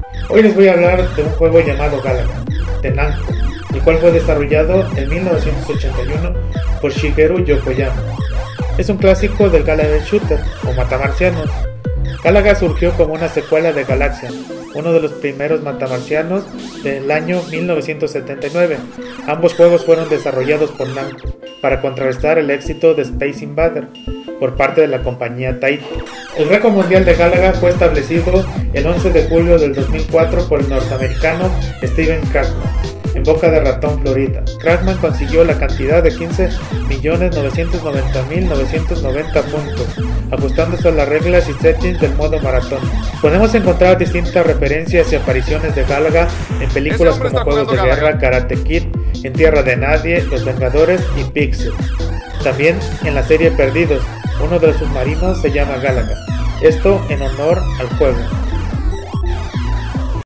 Hoy les voy a hablar de un juego llamado Galaga, de Namco, el cual fue desarrollado en 1981 por Shigeru Yokoyama. Es un clásico del Galaga Shooter, o matamarcianos. Galaga surgió como una secuela de Galaxian, uno de los primeros matamarcianos del año 1979. Ambos juegos fueron desarrollados por Namco, para contrarrestar el éxito de Space Invader, por parte de la compañía Taito. El récord mundial de Galaga fue establecido el 11 de julio del 2004 por el norteamericano Steven Krugman, en Boca de Ratón, Florida. Krugman consiguió la cantidad de 15.990.990 puntos, ajustándose a las reglas y settings del modo maratón. Podemos encontrar distintas referencias y apariciones de Galaga en películas como Juegos de Guerra, Karate Kid, En Tierra de Nadie, Los Vengadores y Pixel. También en la serie Perdidos, uno de los submarinos se llama Galaga, esto en honor al juego.